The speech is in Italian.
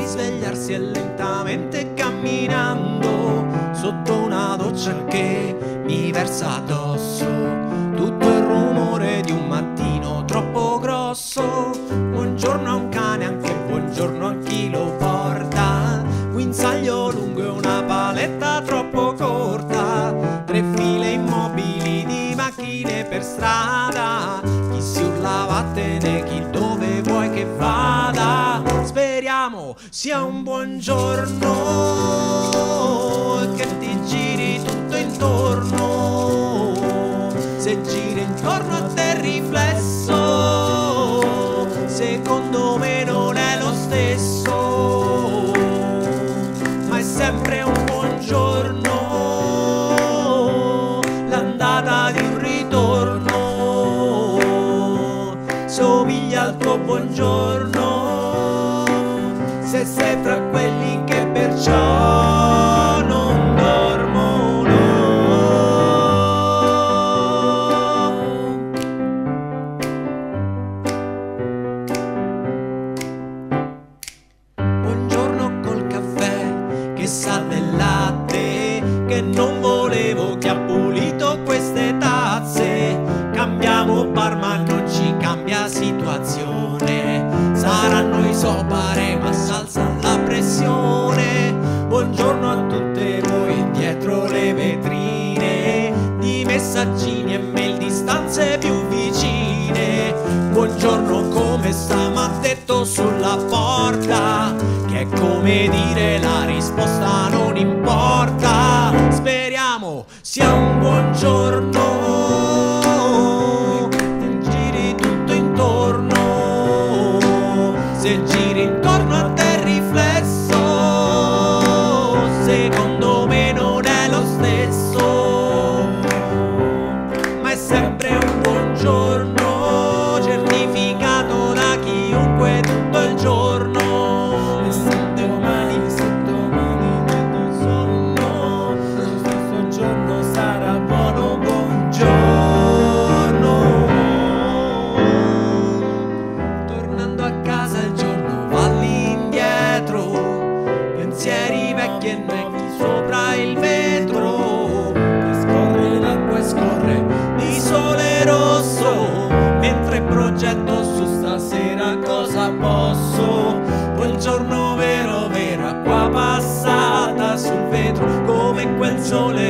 risvegliarsi e lentamente camminando sotto una doccia che mi versa addosso tutto il rumore di un mattino troppo grosso. Buongiorno a un cane, anche buongiorno a chi lo porta, guinzaglio lungo e una paletta troppo corta, 3 file immobili di macchine per strada, chi si urla vattene, chi dove vuoi che vada. Speriamo sia un buongiorno e che ti giri tutto intorno, se giri intorno a te il riflesso secondo me non è lo stesso, ma è sempre un buongiorno, l'andata di un ritorno somiglia al tuo buongiorno, se sei tra quelli che perciò non dormono. Buongiorno col caffè che sa del latte, che non volevo, che ha pulito queste tazze. Cambiamo bar ma non ci cambia situazione, saranno i sopare ma s'alza la pressione. Buongiorno a tutte voi dietro le vetrine, di messaggini e mail, distanze più vicine. Buongiorno, come sta? M'ha detto sulla porta, che è come dire la risposta non importa. Speriamo sia un buongiorno, giri tutto intorno, se giri intorno a te il riflesso secondo me non è lo stesso, ma è sempre un buongiorno certificato da chiunque tutto il giorno. E se domani vedo sonno, lo stesso giorno sarà buono buongiorno. Tornando a casa il giorno va all'indietro, pensieri vecchi e nuovi sopra il vetro, e scorre l'acqua e scorre di sole rosso, mentre progetto su stasera cosa posso. Buongiorno vero, vera acqua passata sul vetro, come quel sole